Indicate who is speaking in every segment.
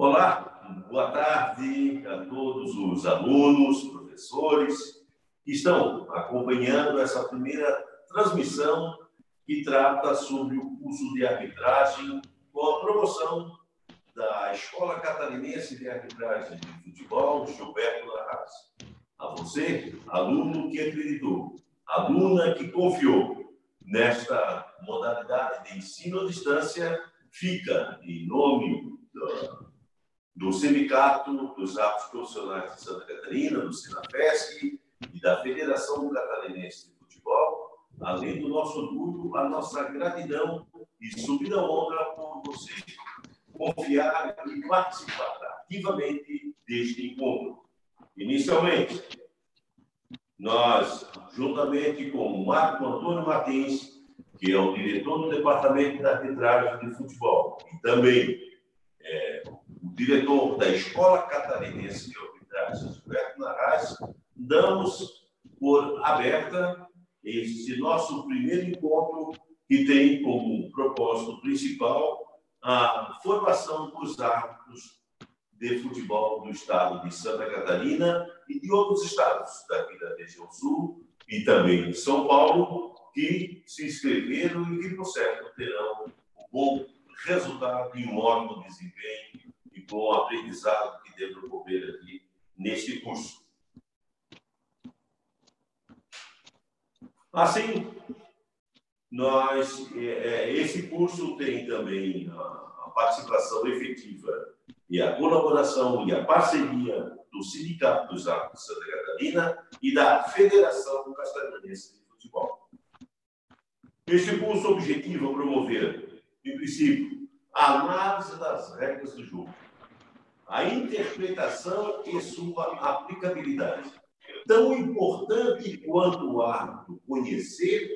Speaker 1: Olá, boa tarde a todos os alunos, professores que estão acompanhando essa primeira transmissão que trata sobre o curso de arbitragem com a promoção da Escola Catarinense de Arbitragem de Futebol, Gilberto Larraz. A você, aluno que acreditou, aluna que confiou nesta modalidade de ensino à distância, fica em nome do Sindicato dos Árbitros Profissionais de Santa Catarina, do Sinafesc e da Federação Catarinense de Futebol, além do nosso orgulho, a nossa gratidão e subida honra por você confiar e participar ativamente deste encontro. Inicialmente, nós, juntamente com o Marco Antônio Martins, que é o diretor do Departamento de Arbitragem de Futebol, e também o diretor da Escola Catarinense de Arbitragem, Gilberto Larraz, damos por aberta este nosso primeiro encontro, que tem como propósito principal a formação dos árbitros de futebol do estado de Santa Catarina e de outros estados daqui da região sul e também de São Paulo, que se inscreveram e que, por certo, terão um bom resultado e um ótimo desempenho e com o aprendizado que deve ocorrer aqui neste curso. Assim, esse curso tem também a participação efetiva e a colaboração e a parceria do Sindicato dos Árbitros de Santa Catarina e da Federação Catarinense de Futebol. Este curso objetiva é promover, em princípio, a análise das regras do jogo, a interpretação e sua aplicabilidade. Tão importante quanto o árbitro conhecer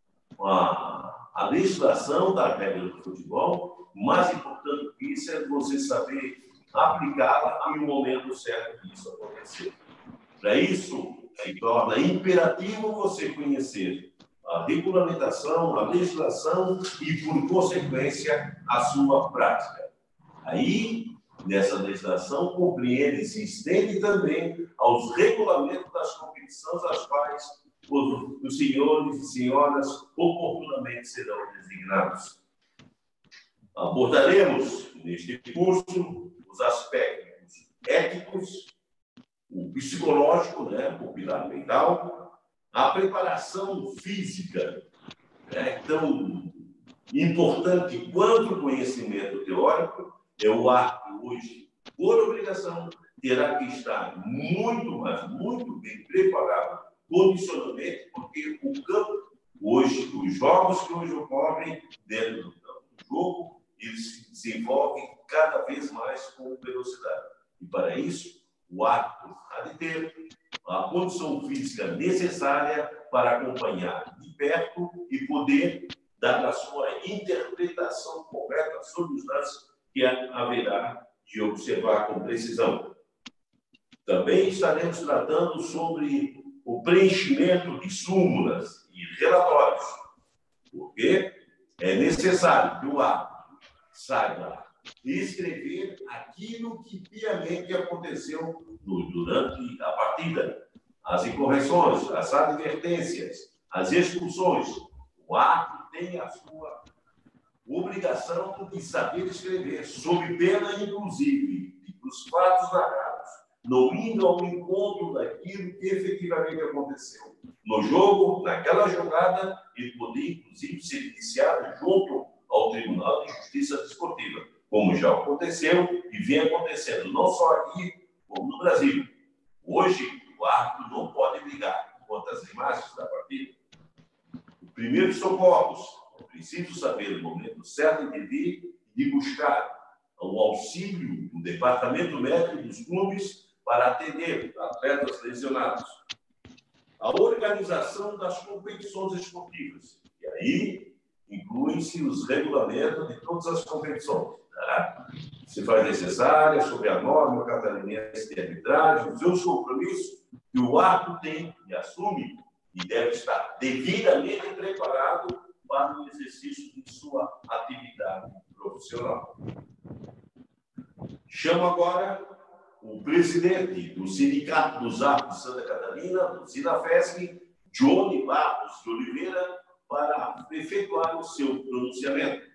Speaker 1: a legislação da regra do futebol, mais importante que isso é você saber aplicá-la no momento certo que isso acontecer. Para isso, se torna imperativo você conhecer a regulamentação, a legislação e, por consequência, a sua prática. Aí, nessa legislação, compreende e se estende também aos regulamentos das competições, as quais os senhores e senhoras oportunamente serão designados. Abordaremos, neste curso, os aspectos éticos, o psicológico, o pilar mental, a preparação física, tão importante quanto o conhecimento teórico. O árbitro hoje, por obrigação, terá que estar muito, mas muito bem preparado condicionalmente, porque o campo, hoje, os jogos que hoje ocorrem dentro do campo do jogo, eles se desenvolvem cada vez mais com velocidade. E para isso, o árbitro há de ter a condição física necessária para acompanhar de perto e poder dar a sua interpretação correta sobre os lances que haverá de observar com precisão. Também estaremos tratando sobre o preenchimento de súmulas e relatórios, porque é necessário que o árbitro saiba escrever aquilo que piamente aconteceu durante a partida, as incorreções, as advertências, as expulsões. O árbitro tem a sua obrigação de saber escrever, sob pena, inclusive, de que os fatos narrados não indo ao encontro daquilo que efetivamente aconteceu no jogo, naquela jogada, e poder, inclusive, ser iniciado junto ao Tribunal de Justiça Desportiva, como já aconteceu e vem acontecendo, não só aqui, como no Brasil. Hoje, o árbitro não pode brigar contra as imagens da partida. Os primeiros socorros, é preciso saber o momento certo de vir e de buscar o auxílio do departamento médico dos clubes para atender atletas lesionados. A organização das competições esportivas. E aí incluem-se os regulamentos de todas as competições. Se faz necessária, sob a norma catarinense de arbitragem, os seus compromissos que o árbitro tem e assume e deve estar devidamente preparado para o exercício de sua atividade profissional. Chamo agora o presidente do Sindicato dos Árbitros de Santa Catarina, do SINAFESC, Johnny Barros de Oliveira, para efetuar o seu pronunciamento.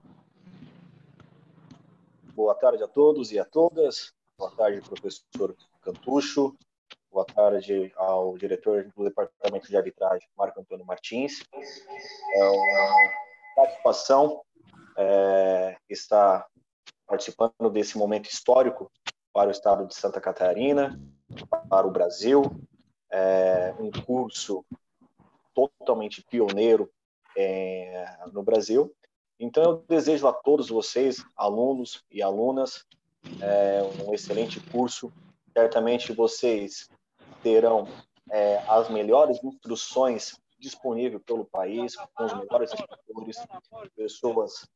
Speaker 2: Boa tarde a todos e a todas. Boa tarde, professor Cantucho. Boa tarde ao diretor do Departamento de Arbitragem, Marco Antônio Martins. É uma satisfação estar participando desse momento histórico para o estado de Santa Catarina, para o Brasil. Um curso totalmente pioneiro no Brasil. Então, eu desejo a todos vocês, alunos e alunas, um excelente curso. Certamente vocês terão as melhores instruções disponíveis pelo país, com os melhores instrutores, pessoas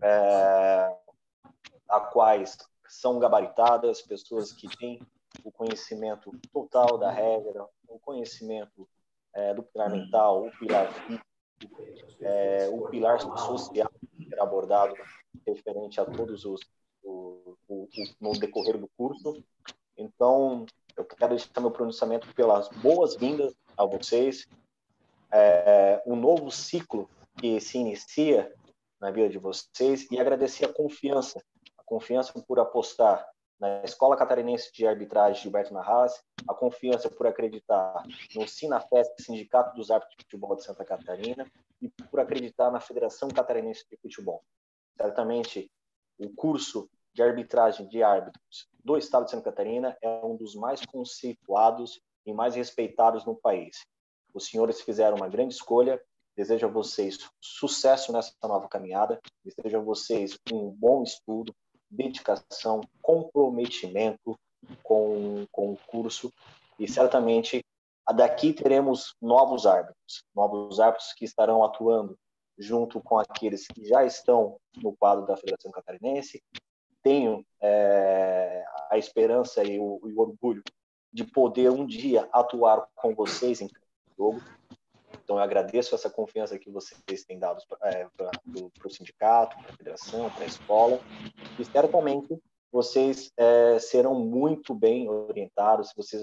Speaker 2: a quais são gabaritadas, pessoas que têm o conhecimento total da regra, o conhecimento do pilar mental, o pilar físico, o pilar social que será abordado referente a todos no decorrer do curso. Então, eu quero deixar meu pronunciamento pelas boas-vindas a vocês. Um novo ciclo que se inicia na vida de vocês e agradecer a confiança por apostar na Escola Catarinense de Arbitragem Gilberto Narras, a confiança por acreditar no SINAFESC, Sindicato dos Árbitros de Futebol de Santa Catarina, e por acreditar na Federação Catarinense de Futebol. Certamente, o curso de arbitragem de árbitros do estado de Santa Catarina é um dos mais conceituados e mais respeitados no país. Os senhores fizeram uma grande escolha. Desejo a vocês sucesso nessa nova caminhada. Desejo a vocês um bom estudo, dedicação, comprometimento com o curso. E certamente daqui teremos novos árbitros que estarão atuando junto com aqueles que já estão no quadro da Federação Catarinense. Tenho a esperança e o orgulho de poder um dia atuar com vocês em jogo. Então, eu agradeço essa confiança que vocês têm dado para o sindicato, para a federação, para a escola. E, certamente, vocês serão muito bem orientados, vocês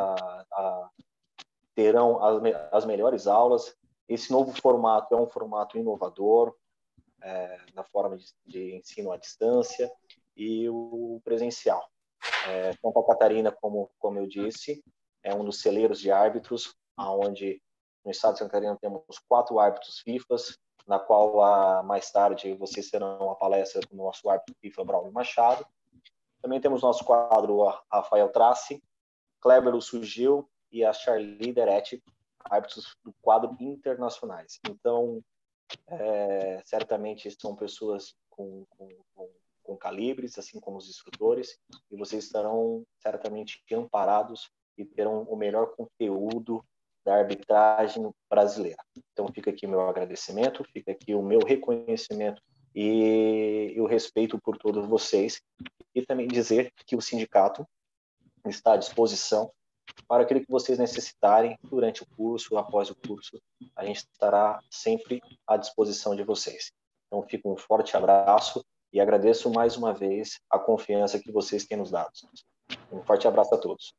Speaker 2: terão as melhores aulas. Esse novo formato é um formato inovador, na forma de ensino à distância e o presencial. Santa Catarina, como eu disse, é um dos celeiros de árbitros, onde no estado de Santa Catarina temos 4 árbitros FIFAs, na qual mais tarde vocês terão a palestra do nosso árbitro FIFA, Braulio Machado. Também temos nosso quadro Rafael Trace, Kleber Sugil e a Charlie Deretti, árbitros do quadro internacionais. Então, certamente são pessoas com calibres, assim como os instrutores, e vocês estarão certamente amparados e terão o melhor conteúdo da arbitragem brasileira. Então, fica aqui meu agradecimento, fica aqui o meu reconhecimento e o respeito por todos vocês, e também dizer que o sindicato está à disposição para aquilo que vocês necessitarem durante o curso, após o curso. A gente estará sempre à disposição de vocês. Então, fica um forte abraço e agradeço mais uma vez a confiança que vocês têm nos dado. Um forte abraço a todos.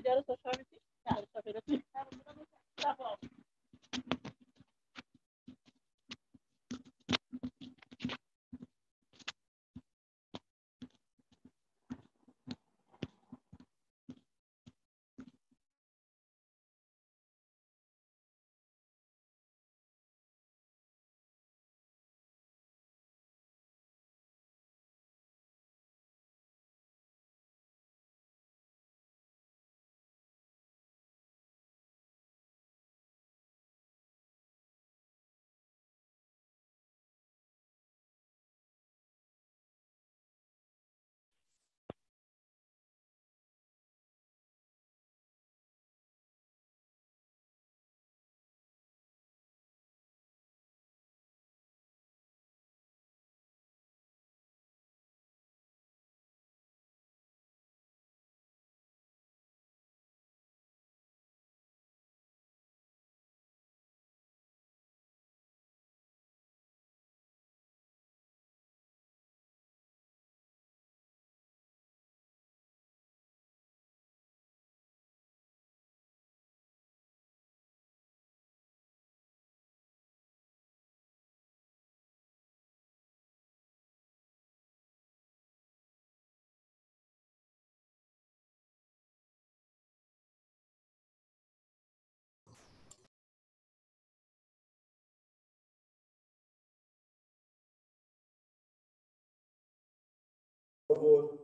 Speaker 1: Por favor.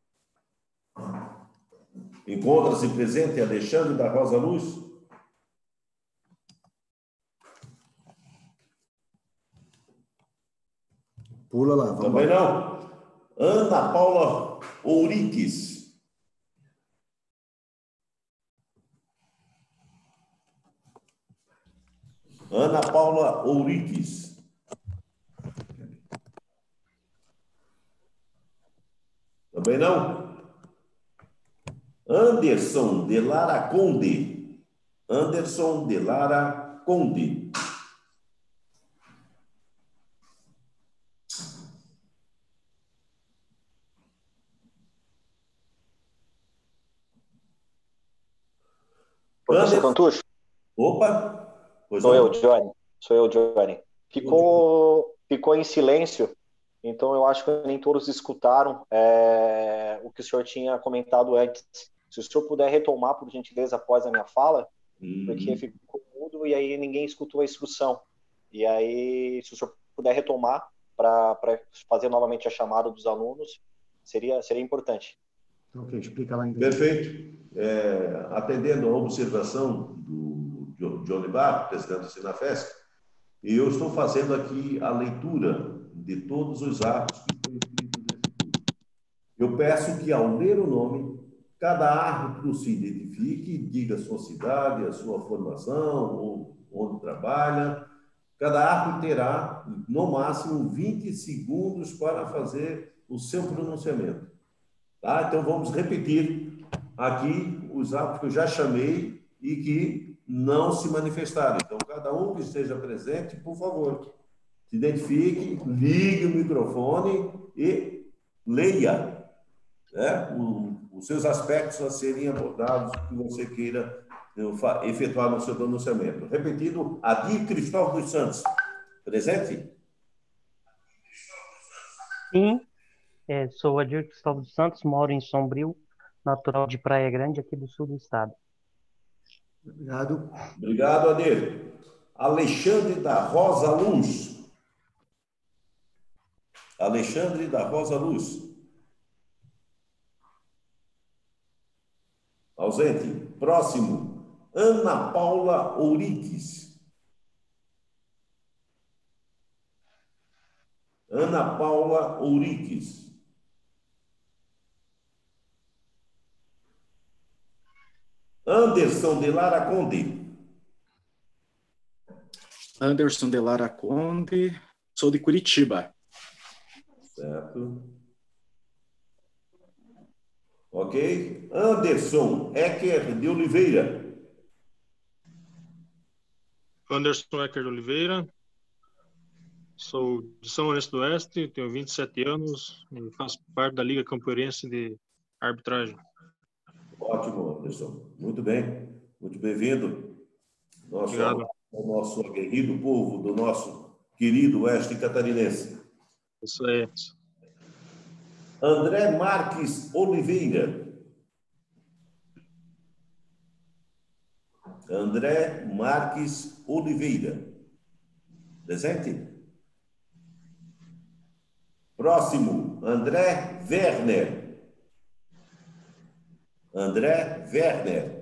Speaker 1: Encontra-se presente Alexandre da Rosa Luz?
Speaker 3: Pula lá, vamos
Speaker 1: Também
Speaker 3: lá.
Speaker 1: não. Ana Paula Ouriques. Ana Paula Ouriques. Também não. Anderson de Lara Conde. Anderson de Lara Conde.
Speaker 2: Professor Cantucho?
Speaker 1: Opa! Pois
Speaker 2: Sou
Speaker 1: não.
Speaker 2: eu, Johnny. Sou eu, Johnny. Ficou em silêncio, então eu acho que nem todos escutaram o que o senhor tinha comentado antes. Se o senhor puder retomar, por gentileza, após a minha fala, porque ficou mudo e aí ninguém escutou a instrução. E aí, se o senhor puder retomar para fazer novamente a chamada dos alunos, seria importante.
Speaker 3: Ok, explica lá então.
Speaker 1: Perfeito. Atendendo a observação do Johnny Bar, presidente do Sinafesc, eu estou fazendo aqui a leitura de todos os atos que foram escritos nesse curso. Eu peço que, ao ler o nome, cada árbitro se identifique, diga a sua cidade, a sua formação, ou onde trabalha. Cada árbitro terá, no máximo, 20 segundos para fazer o seu pronunciamento. Tá? Então, vamos repetir aqui os árbitros que eu já chamei e que não se manifestaram. Então, cada um que esteja presente, por favor, se identifique, ligue o microfone e leia, né, os seus aspectos a serem abordados que você queira efetuar no seu pronunciamento. Repetindo, Adir Cristóvão dos Santos. Presente?
Speaker 4: Sim, sou Adir Cristóvão dos Santos, moro em Sombrio, natural de Praia Grande, aqui do sul do estado.
Speaker 3: Obrigado.
Speaker 1: Obrigado, Adir. Alexandre da Rosa Luz. Alexandre da Rosa Luz. Ausente. Próximo. Ana Paula Ouriques. Ana Paula Ouriques. Anderson de Lara Conde.
Speaker 5: Anderson de Lara Conde, sou de Curitiba.
Speaker 1: Certo. Ok. Anderson Ecker de Oliveira.
Speaker 6: Anderson Ecker de Oliveira, sou de São Lourenço do Oeste, tenho 27 anos e faço parte da Liga Campoerense de Arbitragem.
Speaker 1: Ótimo, Anderson. Muito bem. Muito bem-vindo.
Speaker 6: Obrigado.
Speaker 1: Nosso aguerrido povo do nosso querido oeste catarinense.
Speaker 6: Isso aí.
Speaker 1: André Marques Oliveira. André Marques Oliveira. Presente? Próximo, André Werner. André Werner.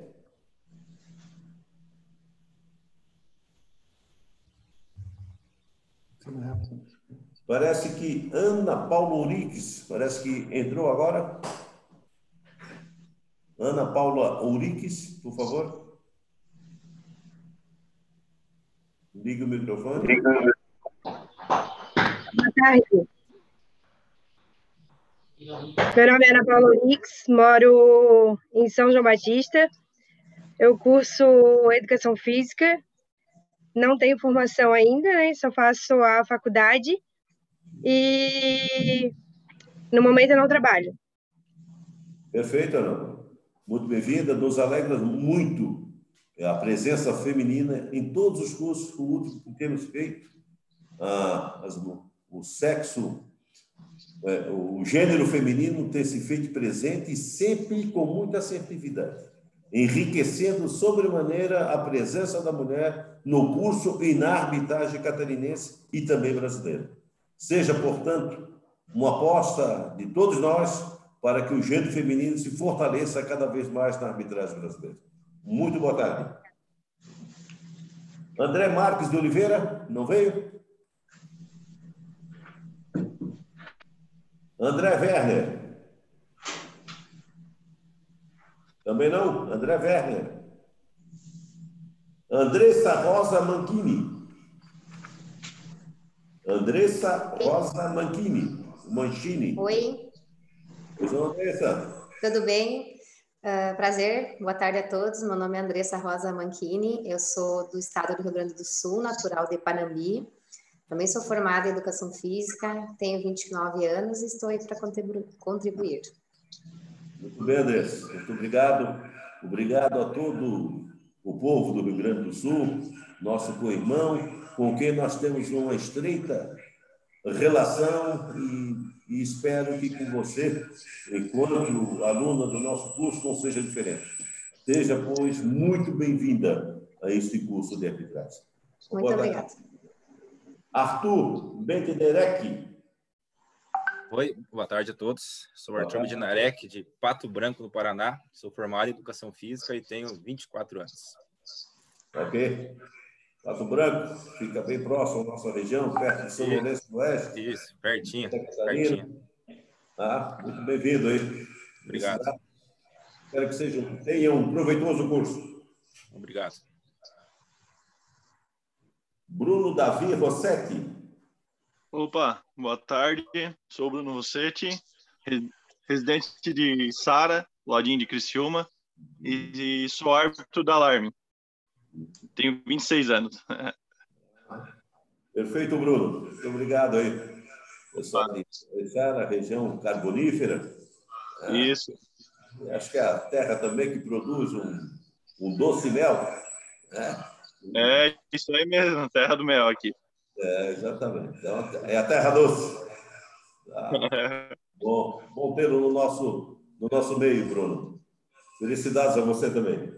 Speaker 1: Parece que Ana Paula Ouriques, parece que entrou agora. Ana Paula Ouriques, por favor. Liga o microfone.
Speaker 7: Boa tarde. Meu nome é Ana Paula Urix, moro em São João Batista. Eu curso Educação Física, não tenho formação ainda, né? Só faço a faculdade e no momento eu não trabalho.
Speaker 1: Perfeito, Ana. Muito bem-vinda. Nos alegra muito a presença feminina em todos os cursos que temos feito. O sexo, o gênero feminino tem se feito presente e sempre com muita assertividade, enriquecendo sobremaneira a presença da mulher no curso e na arbitragem catarinense e também brasileira. Seja, portanto, uma aposta de todos nós para que o gênero feminino se fortaleça cada vez mais na arbitragem brasileira. Muito boa tarde. André Marques de Oliveira, não veio? André Werner. Também não? André Werner. Andressa Rosa Manchini. Andressa Rosa Manchini.
Speaker 8: Oi.
Speaker 1: Pois não, Andressa?
Speaker 8: Tudo bem? Prazer, boa tarde a todos. Meu nome é Andressa Rosa Manchini, eu sou do estado do Rio Grande do Sul, natural de Panambi. Também sou formada em Educação Física, tenho 29 anos e estou aí para contribuir.
Speaker 1: Muito bem, Andressa. Muito obrigado. Obrigado a todo o povo do Rio Grande do Sul, nosso co-irmão, com quem nós temos uma estreita relação e espero que com você, enquanto aluna do nosso curso, não seja diferente. Seja, pois, muito bem-vinda a este curso de arbitragem.
Speaker 8: Muito obrigada.
Speaker 1: Arthur Bentenderec.
Speaker 9: Oi, boa tarde a todos. Sou Arthur Bentenderec, de Pato Branco, no Paraná. Sou formado em Educação Física e tenho 24 anos.
Speaker 1: Ok. Pato Branco, fica bem próximo à nossa região, perto de São Lourenço do Oeste.
Speaker 9: Isso, pertinho.
Speaker 1: Muito bem-vindo aí.
Speaker 9: Obrigado.
Speaker 1: Espero que tenha um proveitoso curso.
Speaker 9: Obrigado.
Speaker 1: Bruno Davi Rossetti.
Speaker 6: Opa, boa tarde. Sou Bruno Rossetti, residente de Sara, ladinho de Criciúma, e sou árbitro da Alarme. Tenho 26 anos.
Speaker 1: Perfeito, Bruno. Muito obrigado aí. Pessoal de Sara, região carbonífera.
Speaker 6: Isso.
Speaker 1: Acho que é a terra também que produz um doce mel.
Speaker 6: É isso aí mesmo, terra do mel aqui.
Speaker 1: Exatamente. Então, é a terra doce. Bom tê-lo no nosso meio, Bruno. Felicidades a você também.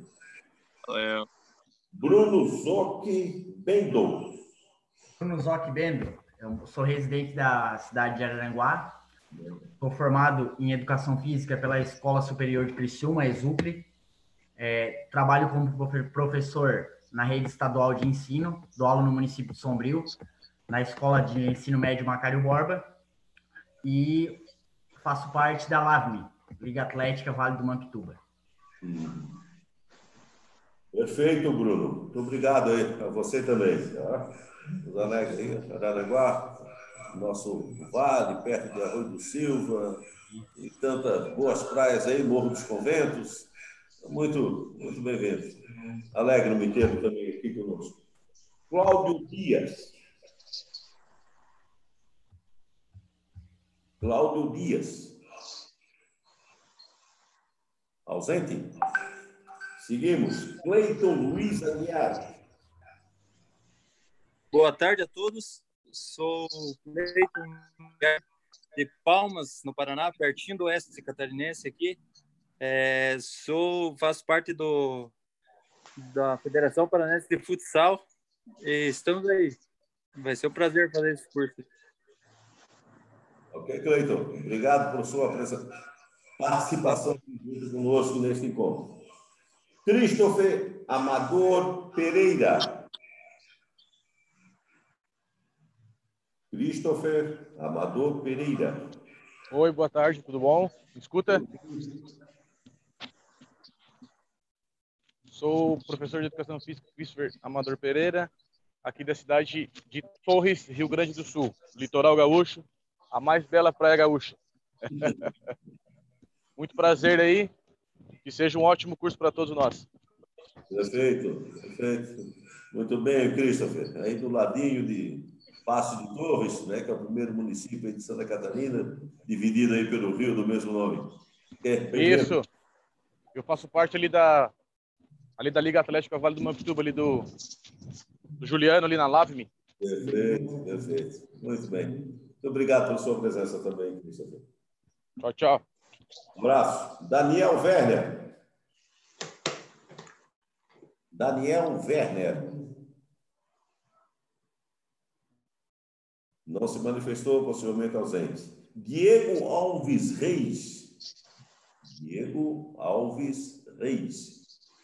Speaker 1: Bruno Zoc Bendo.
Speaker 10: Bruno Zoc Bendo. Eu sou residente da cidade de Araranguá. Sou formado em Educação Física pela Escola Superior de Criciúma, ESUCRE. Trabalho como professor na rede estadual de ensino, dou aula no município de Sombrio, na Escola de Ensino Médio Macário Borba, e faço parte da LAVME, Liga Atlética Vale do Mampituba.
Speaker 1: Perfeito, Bruno. Muito obrigado aí, a você também. Tá? Os alegres aí, Araranguá, nosso vale, perto de Arroio do Silva, e tantas boas praias aí, Morro dos Conventos. Muito, muito bem-vindo. Alegre-me ter também aqui conosco. Cláudio Dias. Cláudio Dias. Ausente. Seguimos. Cleiton Luiz Aguiar.
Speaker 11: Boa tarde a todos. Sou Cleiton de Palmas, no Paraná, pertinho do oeste catarinense aqui. Faço parte da Federação Paranense de Futsal e estamos aí. Vai ser um prazer fazer esse curso.
Speaker 1: Ok, Cleiton. Obrigado por sua participação conosco neste encontro. Christopher Amador Pereira. Christopher Amador Pereira.
Speaker 12: Oi, boa tarde, tudo bom? Me escuta? Sou o professor de Educação Física Christopher Amador Pereira, aqui da cidade de Torres, Rio Grande do Sul, litoral gaúcho, a mais bela praia gaúcha. Muito prazer aí, que seja um ótimo curso para todos nós.
Speaker 1: Perfeito, perfeito. Muito bem, Christopher. Aí do ladinho de Passo de Torres, né, que é o primeiro município aí de Santa Catarina, dividido aí pelo rio do mesmo nome.
Speaker 12: Isso. Eu faço parte ali da Liga Atlética Vale do Mampituba, ali do Juliano, ali na Lave-me.
Speaker 1: Perfeito, perfeito. Muito bem. Muito obrigado pela sua presença também, Christopher.
Speaker 12: Tchau, tchau.
Speaker 1: Um abraço. Daniel Werner. Daniel Werner. Não se manifestou, possivelmente ausente. Diego Alves Reis. Diego Alves Reis.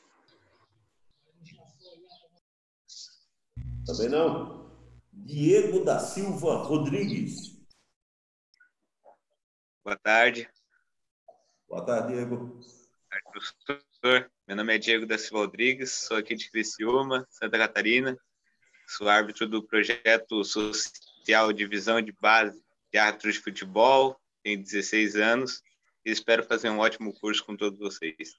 Speaker 1: Também não. Diego da Silva Rodrigues.
Speaker 13: Boa tarde.
Speaker 1: Boa tarde, Diego.
Speaker 13: Boa tarde, professor. Meu nome é Diego da Silva Rodrigues, sou aqui de Criciúma, Santa Catarina. Sou árbitro do projeto social Divisão de Base de Árbitros de Futebol, tenho 16 anos e espero fazer um ótimo curso com todos vocês.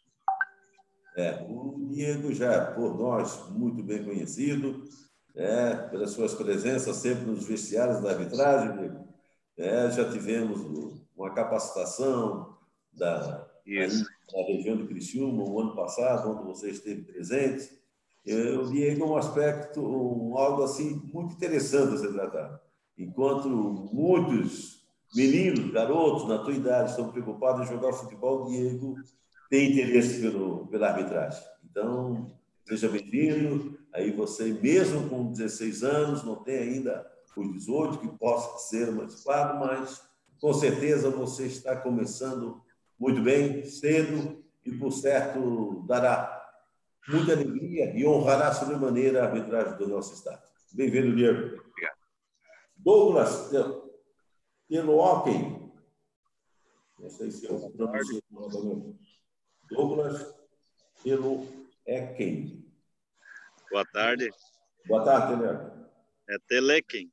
Speaker 1: O Diego já é por nós muito bem conhecido, pelas suas presenças sempre nos vestiários da arbitragem. Já tivemos uma capacitação da região de Criciúma o ano passado, onde você esteve presente. O Diego é um aspecto, algo assim muito interessante a ser tratado. Enquanto muitos meninos, garotos na tua idade estão preocupados em jogar futebol, o Diego tem interesse pela arbitragem. Então, seja bem-vindo. Aí você, mesmo com 16 anos, não tem ainda os 18 que possa ser emancipado, mas com certeza você está começando muito bem, cedo, e por certo dará muita alegria e honrará sobremaneira a arbitragem do nosso estado. Bem-vindo, Diego.
Speaker 13: Obrigado.
Speaker 1: Douglas Teloken. Não sei se eu pronunciei novamente. Douglas Teloeken.
Speaker 14: Boa tarde.
Speaker 1: Boa tarde, Teloeken.
Speaker 14: É Telequem.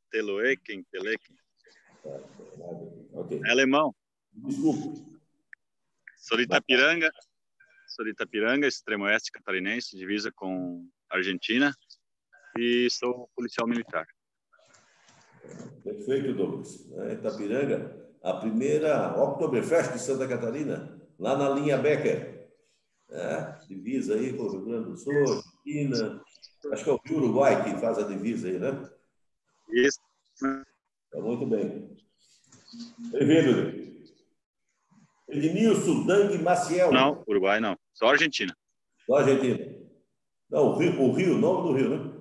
Speaker 1: Okay.
Speaker 14: É alemão.
Speaker 1: Desculpe.
Speaker 14: Sou de Itapiranga, extremo oeste catarinense, divisa com Argentina, e sou policial militar.
Speaker 1: Perfeito, Douglas. Itapiranga, a primeira Oktoberfest de Santa Catarina, lá na linha Becker. Divisa aí com o Rio Grande do Sul, Argentina. Acho que é o Uruguai que faz a divisa aí, né?
Speaker 14: Isso.
Speaker 1: Tá muito bem. Bem-vindo. Ednilson Dang Maciel.
Speaker 14: Não, Uruguai não. Só Argentina.
Speaker 1: Só Argentina. Não, o Rio, nome do Rio, né?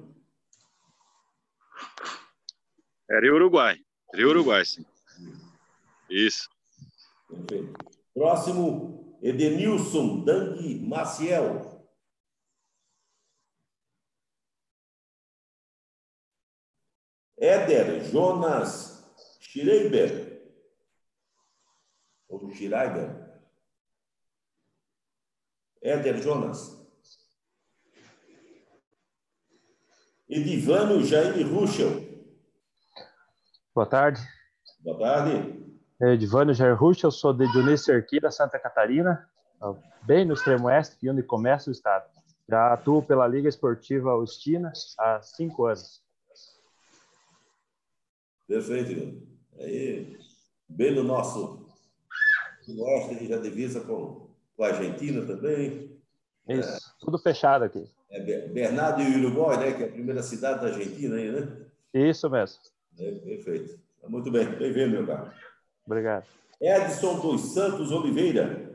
Speaker 14: É Rio Uruguai, sim. Isso.
Speaker 1: Perfeito. Próximo, Edenilson Dang Maciel. Éder Jonas Schreiber. Ou Schreiber. Éder Jonas. Edivano Jair Ruschel.
Speaker 15: Boa tarde.
Speaker 1: Boa tarde.
Speaker 15: Edivano Jair Ruschel, eu sou de Dionísio Cerqueira, Santa Catarina, bem no extremo oeste, que onde começa o estado. Já atuo pela Liga Esportiva Ustina há 5 anos.
Speaker 1: Perfeito. Aí, bem no nosso oeste, já divisa com com a Argentina também.
Speaker 15: Isso, tudo fechado aqui.
Speaker 1: Bernardo e Uruguai, né? Que é a primeira cidade da Argentina aí, né?
Speaker 15: Isso mesmo.
Speaker 1: Perfeito. Muito bem. Bem-vindo, meu caro.
Speaker 15: Obrigado.
Speaker 1: Edson dos Santos Oliveira.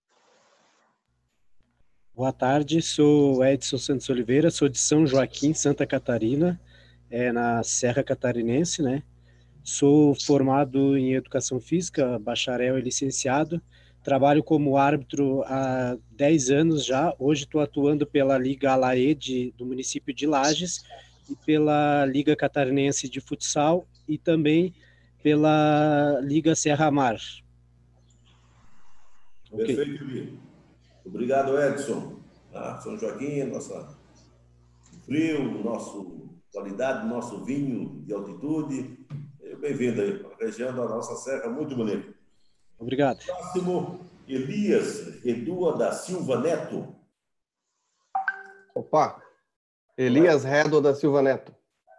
Speaker 16: Boa tarde, sou Edson Santos Oliveira, sou de São Joaquim, Santa Catarina, na Serra Catarinense, né? Sou formado em Educação Física, bacharel e licenciado. Trabalho como árbitro há 10 anos já. Hoje estou atuando pela Liga Alaê do município de Lages e pela Liga Catarinense de Futsal e também pela Liga Serra Mar.
Speaker 1: Perfeito, Lili. Obrigado, Edson. São Joaquim, nossa frio, qualidade do nosso vinho de altitude. Bem-vindo aí, a região da nossa serra, muito bonita.
Speaker 16: Obrigado.
Speaker 1: Próximo, Elias Redua da Silva Neto.
Speaker 17: Opa, Elias Redua da Silva Neto.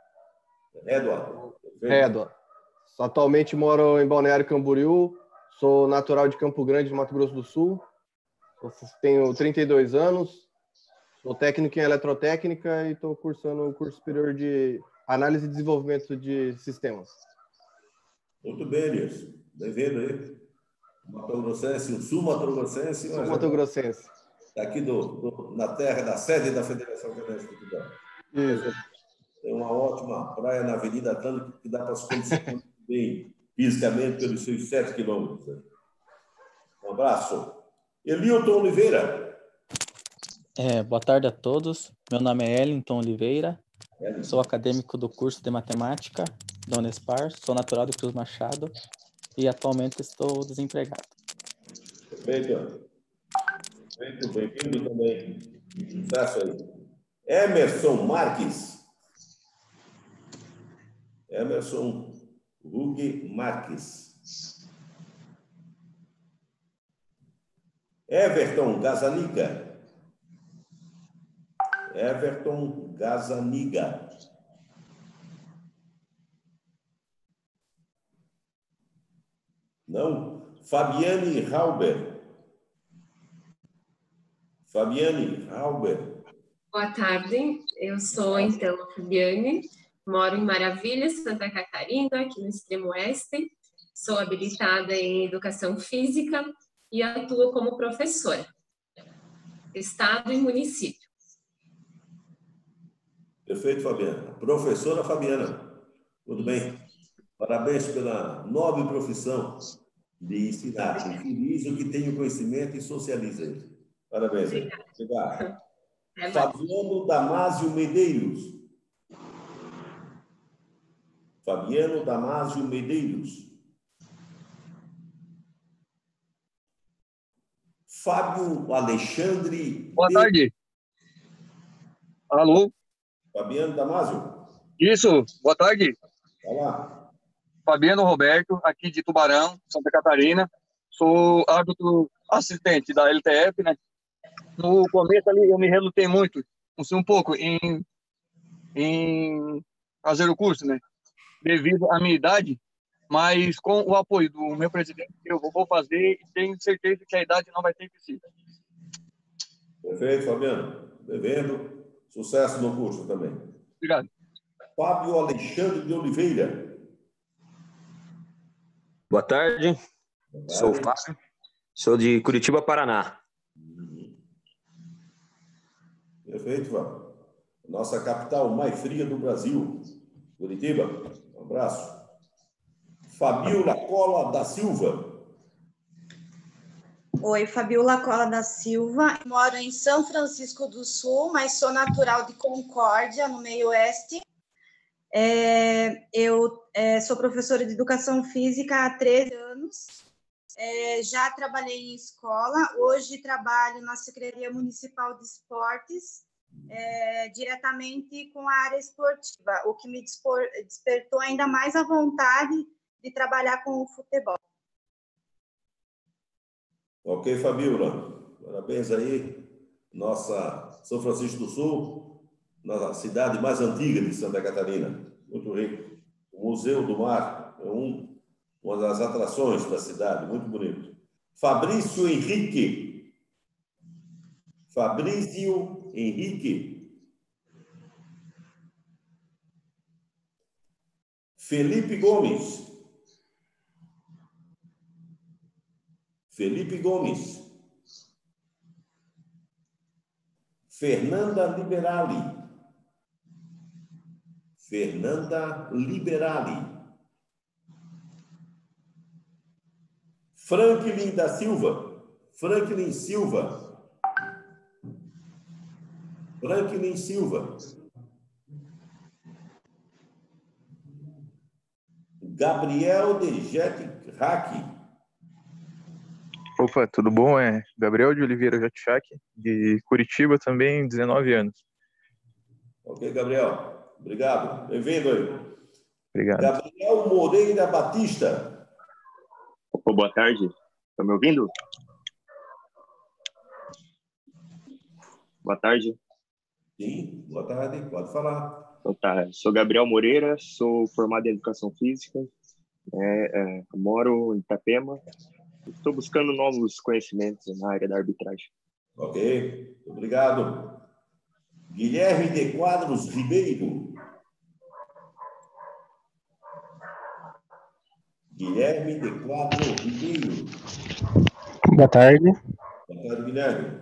Speaker 17: Redua. Atualmente moro em Balneário Camboriú, sou natural de Campo Grande, Mato Grosso do Sul. Tenho 32 anos, sou técnico em eletrotécnica e estou cursando o curso superior de análise e desenvolvimento de sistemas.
Speaker 1: Muito bem, Elias. Bem-vindo aí. Mato Grossense, o Sul Mato Grossense.
Speaker 17: Sul Mato Grossense.
Speaker 1: Aqui na terra da sede da Federação Catarinense de Futebol.
Speaker 17: Isso.
Speaker 1: Tem uma ótima praia na Avenida Atlântica que dá para se condicionar bem fisicamente pelos seus 7 quilômetros. Um abraço. Elilton Oliveira.
Speaker 18: Boa tarde a todos. Meu nome é Elilton Oliveira. Sou acadêmico do curso de matemática da Unespar. Sou natural de Cruz Machado e atualmente estou desempregado.
Speaker 1: Perfeito. Bem-vindo também. Sucesso aí. Emerson Marques. Emerson Hugue Marques. Everton Gazaniga. Everton Gazaniga. Não. Fabiane Halber. Fabiane Halber.
Speaker 19: Boa tarde, eu sou então a Fabiane, moro em Maravilha, Santa Catarina, aqui no extremo oeste. Sou habilitada em Educação Física e atuo como professora, estado e município.
Speaker 1: Perfeito, Fabiana. Professora Fabiana, tudo bem? Parabéns pela nobre profissão de ensinar. Feliz o que tem o conhecimento e socializa ele. Parabéns. Obrigado. Fabiano Damásio Medeiros. Fabiano Damásio Medeiros. Fábio Alexandre.
Speaker 20: Boa tarde. Alô?
Speaker 1: Fabiano Damásio.
Speaker 20: Isso, boa tarde.
Speaker 1: Olá.
Speaker 20: Fabiano Roberto, aqui de Tubarão, Santa Catarina. Sou árbitro assistente da LTF, né? No começo ali eu me relutei muito, um pouco, em fazer o curso, né? Devido à minha idade, mas com o apoio do meu presidente, eu vou fazer e tenho certeza que a idade não vai ter empecilho.
Speaker 1: Perfeito, Fabiano. Bem-vindo. Sucesso no curso também.
Speaker 20: Obrigado.
Speaker 1: Fábio Alexandre de Oliveira.
Speaker 21: Boa tarde. Sou o Fábio. Sou de Curitiba, Paraná.
Speaker 1: Perfeito, Fábio. Nossa capital mais fria do Brasil, Curitiba. Um abraço. Fabiola Cola da Silva.
Speaker 22: Oi, Fabiola Cola da Silva. Moro em São Francisco do Sul, mas sou natural de Concórdia, no meio oeste. Eu sou professora de Educação Física há 13 anos. Já trabalhei em escola. Hoje trabalho na Secretaria Municipal de Esportes, diretamente com a área esportiva, o que me despertou ainda mais a vontade de trabalhar com o futebol.
Speaker 1: Ok, Fabiola. Parabéns aí. Nossa São Francisco do Sul, na cidade mais antiga de Santa Catarina. Muito rico. O Museu do Mar é uma das atrações da cidade. Muito bonito. Fabrício Henrique. Fabrício Henrique. Felipe Gomes. Felipe Gomes. Fernanda Liberali. Fernanda Liberali. Franklin da Silva. Franklin Silva. Franklin Silva. Gabriel Dejet Hack.
Speaker 2: Opa, tudo bom? É Gabriel de Oliveira Jatchak, de Curitiba também, 19 anos.
Speaker 1: Ok, Gabriel. Obrigado. Bem-vindo aí.
Speaker 2: Obrigado.
Speaker 1: Gabriel Moreira Batista.
Speaker 4: Opa, boa tarde. Estão me ouvindo? Boa tarde.
Speaker 1: Sim, boa tarde. Pode falar.
Speaker 4: Então, tá. Sou Gabriel Moreira, sou formado em Educação Física, moro em Itapema. Estou buscando novos conhecimentos na área da arbitragem.
Speaker 1: Ok, obrigado. Guilherme de Quadros Ribeiro. Guilherme de Quadros Ribeiro.
Speaker 23: Boa tarde.
Speaker 1: Boa tarde, Guilherme.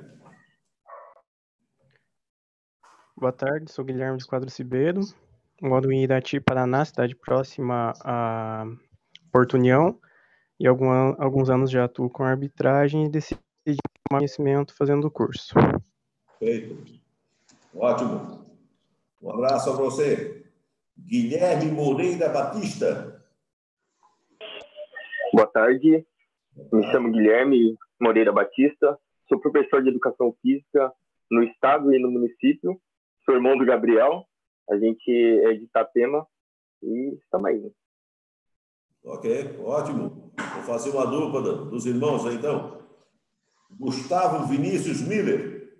Speaker 23: Boa tarde, sou Guilherme de Quadros Ribeiro, moro em Irati, Paraná, cidade próxima a Porto União, e alguns anos já atuo com arbitragem e decidi tomar conhecimento fazendo o curso.
Speaker 1: Perfeito. Ótimo. Um abraço a você. Guilherme Moreira Batista.
Speaker 4: Boa tarde, me chamo Guilherme Moreira Batista, sou professor de Educação Física no estado e no município, sou irmão do Gabriel, a gente é de Itapema e estamos aí.
Speaker 1: Ok, ótimo. Vou fazer uma dupla dos irmãos aí, então. Gustavo Vinícius Miller.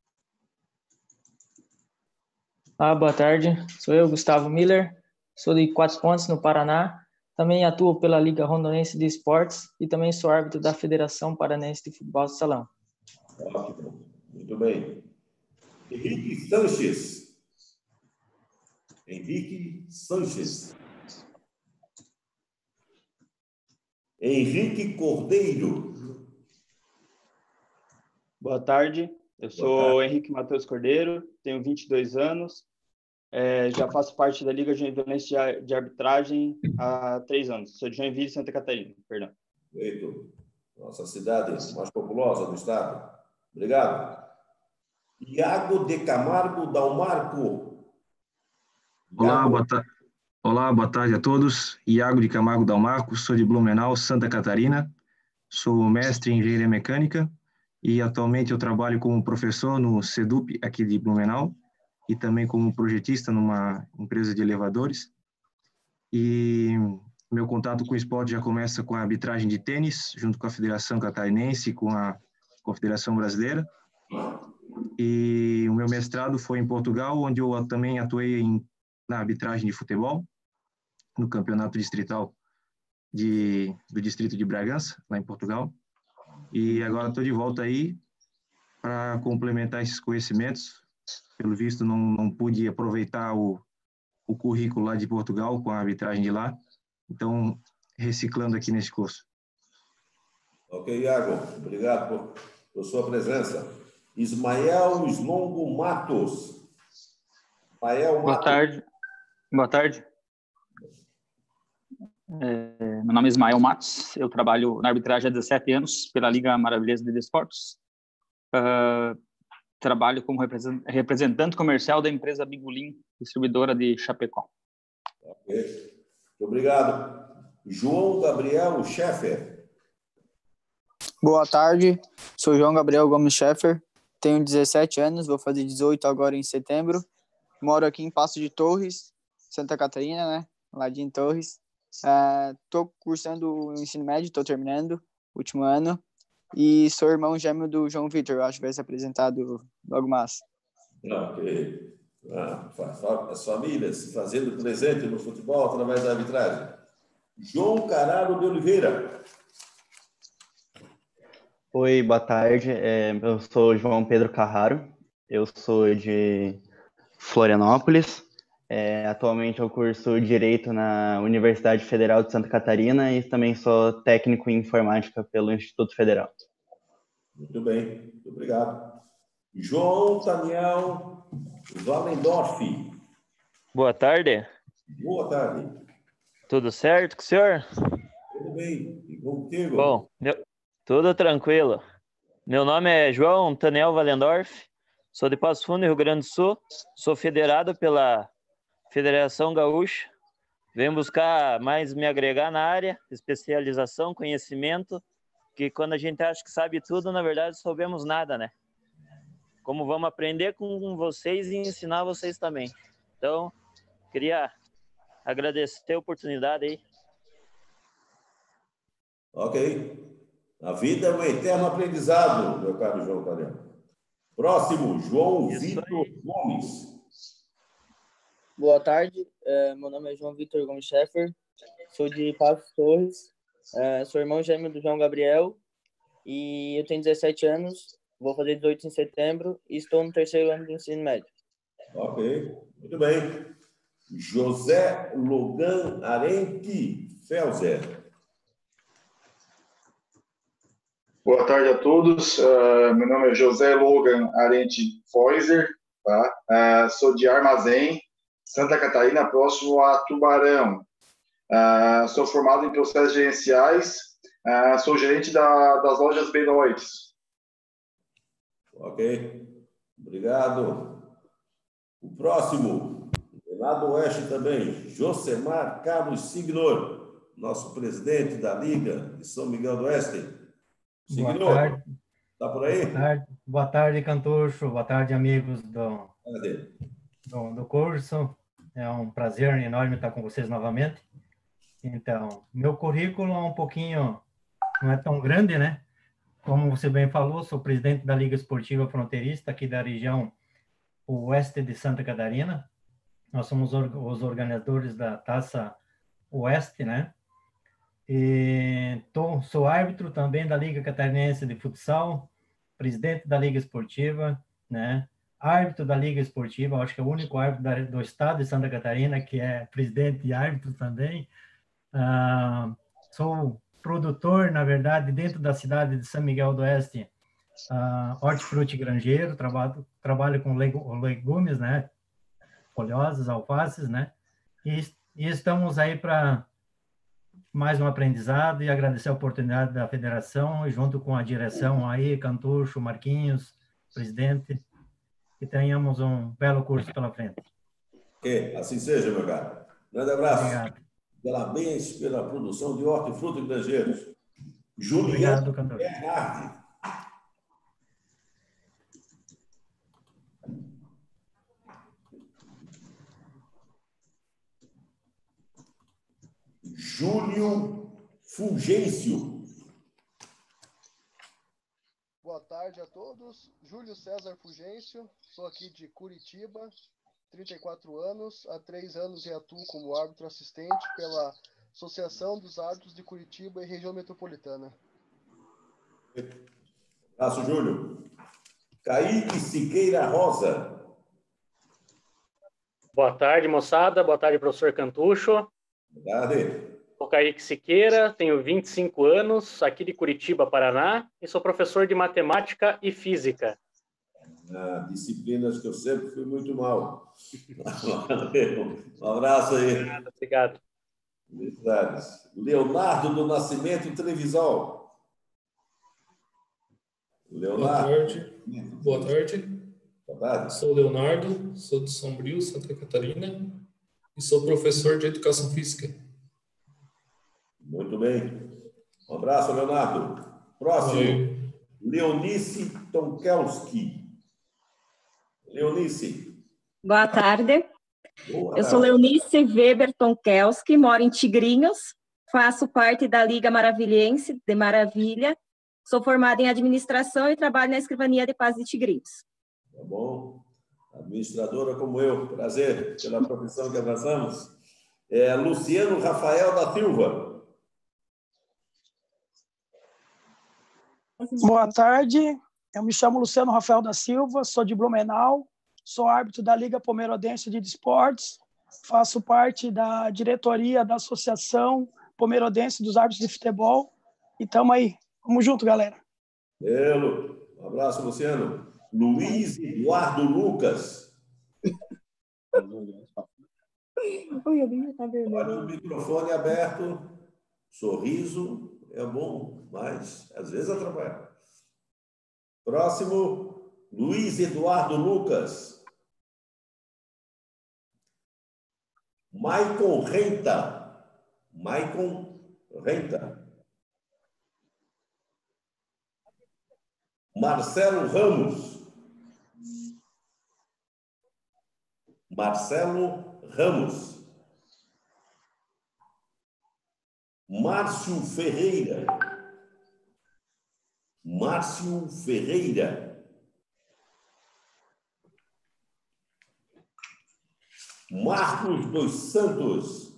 Speaker 24: Boa tarde, sou eu, Gustavo Miller, sou de Quatro Pontes, no Paraná, também atuo pela Liga Rondonense de Esportes e também sou árbitro da Federação Paranense de Futebol de Salão.
Speaker 1: Ótimo, muito bem. Henrique Sanches. Henrique Sanches. Henrique Cordeiro.
Speaker 25: Boa tarde, eu sou Henrique Matheus Cordeiro, tenho 22 anos, já faço parte da Liga Joinvilense de Arbitragem há 3 anos, sou de Joinville, Santa Catarina, perdão.
Speaker 1: Perfeito. Nossa cidade mais populosa do estado. Obrigado. Iago de Camargo Dalmarco.
Speaker 21: Olá, boa tarde a todos. Iago de Camargo Dalmarco, sou de Blumenau, Santa Catarina. Sou mestre em engenharia mecânica e atualmente eu trabalho como professor no SEDUP aqui de Blumenau e também como projetista numa empresa de elevadores. E meu contato com o esporte já começa com a arbitragem de tênis, junto com a Federação Catarinense e com a Confederação Brasileira. E o meu mestrado foi em Portugal, onde eu também atuei na arbitragem de futebol, no campeonato distrital do distrito de Bragança, lá em Portugal. E agora estou de volta aí para complementar esses conhecimentos. Pelo visto, não pude aproveitar o currículo lá de Portugal com a arbitragem de lá. Então, reciclando aqui nesse curso.
Speaker 1: Ok, Iago. Obrigado por sua presença. Ismael Slongo Matos. Ismael Matos.
Speaker 26: Boa tarde. Meu nome é Ismael Matos, eu trabalho na arbitragem há 17 anos pela Liga Maravilhesa de Desportos. Trabalho como representante comercial da empresa Bigulin, distribuidora de Chapecó.
Speaker 1: Ok, muito obrigado. João Gabriel Scheffer.
Speaker 27: Boa tarde, sou João Gabriel Gomes Scheffer, tenho 17 anos, vou fazer 18 agora em setembro. Moro aqui em Passo de Torres, Santa Catarina, né? Lá de Torres. Estou cursando o ensino médio, estou terminando, último ano. E sou irmão gêmeo do João Vitor, acho que vai ser apresentado logo mais.
Speaker 1: Ok. As famílias fazendo presente no futebol através da arbitragem. João Cararo de Oliveira.
Speaker 3: Oi, boa tarde. Eu sou João Pedro Carraro. Eu sou de Florianópolis. Atualmente eu curso Direito na Universidade Federal de Santa Catarina e também sou técnico em informática pelo Instituto Federal.
Speaker 1: Muito bem, muito obrigado. João Daniel Valendorf.
Speaker 5: Boa tarde.
Speaker 1: Boa tarde.
Speaker 5: Tudo certo com o senhor?
Speaker 1: Tudo bem. E contigo?
Speaker 5: Bom, tudo tranquilo. Meu nome é João Daniel Valendorf. Sou de Passo Fundo, Rio Grande do Sul. Sou federado pela Federação Gaúcha. Venho buscar mais me agregar na área, especialização, conhecimento, que quando a gente acha que sabe tudo, na verdade, soubemos nada, né? Como vamos aprender com vocês e ensinar vocês também. Então, queria agradecer a oportunidade aí.
Speaker 1: Ok. A vida é um eterno aprendizado, meu caro João Daniel. Próximo, João Vitor Gomes.
Speaker 27: Boa tarde, meu nome é João Vitor Gomes Scheffer, sou de Passo Torres, sou irmão gêmeo do João Gabriel e eu tenho 17 anos, vou fazer 18 em setembro e estou no 3º ano do ensino médio.
Speaker 1: Ok, muito bem. José Logan Arenque Felzer.
Speaker 6: Boa tarde a todos. Meu nome é José Logan Arente Feuser, tá? Sou de Armazém, Santa Catarina, próximo a Tubarão. Sou formado em processos gerenciais, sou gerente das lojas Benoites.
Speaker 1: Ok, obrigado. O próximo, lá do Oeste também, Josemar Carlos Signor, nosso presidente da Liga de São Miguel do Oeste.
Speaker 7: Boa
Speaker 1: Signor,
Speaker 7: tarde.
Speaker 1: está por aí?
Speaker 7: Boa tarde, Cantucho. Boa tarde, amigos do curso. É um prazer enorme estar com vocês novamente. Então, meu currículo é um pouquinho, não é tão grande, né? Como você bem falou, sou presidente da Liga Esportiva Fronteirista aqui da região oeste de Santa Catarina. Nós somos os organizadores da Taça Oeste, né? E sou árbitro também da Liga Catarinense de Futsal, presidente da Liga Esportiva, né? Árbitro da Liga Esportiva, acho que é o único árbitro do estado de Santa Catarina que é presidente e árbitro também. Sou produtor, na verdade, dentro da cidade de São Miguel do Oeste, hortifruti granjeiro, trabalho com legumes, né? Folhosas, alfaces, né? E estamos aí para mais um aprendizado e agradecer a oportunidade da federação, junto com a direção aí, Cantucho, Marquinhos, presidente, que tenhamos um belo curso pela frente.
Speaker 1: Ok, assim seja, meu caro. Grande abraço.
Speaker 7: Obrigado.
Speaker 1: Parabéns pela produção de hortifruti e granjeiros.
Speaker 7: Obrigado,
Speaker 1: Juliano
Speaker 7: Cantucho.
Speaker 1: Bernardi. Júlio Fulgêncio.
Speaker 8: Boa tarde a todos. Júlio César Fulgêncio, sou aqui de Curitiba, 34 anos. Há 3 anos eu atuo como árbitro assistente pela Associação dos Árbitros de Curitiba e Região Metropolitana.
Speaker 1: Abraço, Júlio. Kaique Siqueira Rosa.
Speaker 9: Boa tarde, moçada. Boa tarde, professor Cantucho.
Speaker 1: Boa tarde.
Speaker 9: Sou Kaique Siqueira, tenho 25 anos, aqui de Curitiba, Paraná, e sou professor de matemática e física.
Speaker 1: Disciplinas que eu sempre fui muito mal. Um abraço aí.
Speaker 9: Obrigado.
Speaker 1: Felicidades. Leonardo do Nascimento Trevisol. Leonardo.
Speaker 10: Boa tarde. Boa tarde.
Speaker 1: Boa tarde.
Speaker 10: Sou Leonardo, sou de Sombrio, Santa Catarina, e sou professor de Educação Física.
Speaker 1: Muito bem. Um abraço, Leonardo. Próximo.
Speaker 10: Oi.
Speaker 1: Leonice Tonkelski. Leonice.
Speaker 28: Boa tarde.
Speaker 1: Boa
Speaker 28: Eu sou
Speaker 1: tarde.
Speaker 28: Leonice Weber Tonkelski, moro em Tigrinhos, faço parte da Liga Maravilhense de Maravilha, sou formada em administração e trabalho na Escrivania de Paz de Tigrinhos.
Speaker 1: Tá bom. Administradora como eu. Prazer pela profissão que abraçamos. Luciano Rafael da Silva.
Speaker 11: Boa tarde, eu me chamo Luciano Rafael da Silva, sou de Blumenau, sou árbitro da Liga Pomerode de Esportes, faço parte da diretoria da Associação Pomerode dos Árbitros de Futebol e estamos aí. Vamos junto, galera.
Speaker 1: Um abraço, Luciano. Luiz Eduardo Lucas. Pode o microfone aberto, sorriso é bom, mas às vezes atrapalha. Próximo, Luiz Eduardo Lucas. Maicon Renta. Marcelo Ramos. Márcio Ferreira. Marcos dos Santos.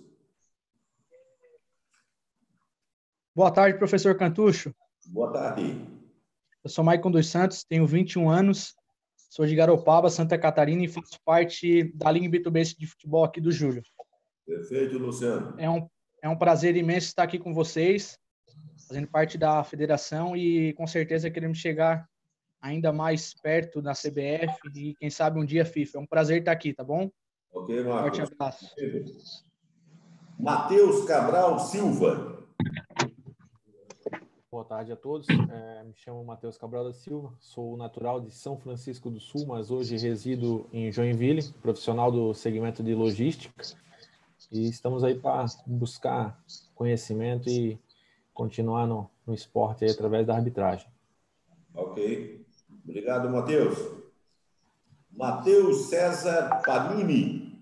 Speaker 12: Boa tarde, professor Cantucho.
Speaker 1: Boa tarde.
Speaker 12: Eu sou Maicon dos Santos, tenho 21 anos, sou de Garopaba, Santa Catarina e faço parte da Liga Bitubense de Futebol aqui do Júlio.
Speaker 1: Perfeito, Luciano.
Speaker 12: É um prazer imenso estar aqui com vocês, fazendo parte da federação e com certeza queremos chegar ainda mais perto da CBF e quem sabe um dia FIFA. É um prazer estar aqui, tá bom?
Speaker 1: Ok, Marcos.
Speaker 12: Forte abraço.
Speaker 1: Matheus Cabral Silva.
Speaker 13: Boa tarde a todos. Me chamo Matheus Cabral da Silva, sou natural de São Francisco do Sul, mas hoje resido em Joinville, profissional do segmento de logística, e estamos aí para buscar conhecimento e continuar no esporte aí através da arbitragem.
Speaker 1: Ok. Obrigado, Matheus. Matheus César Panini.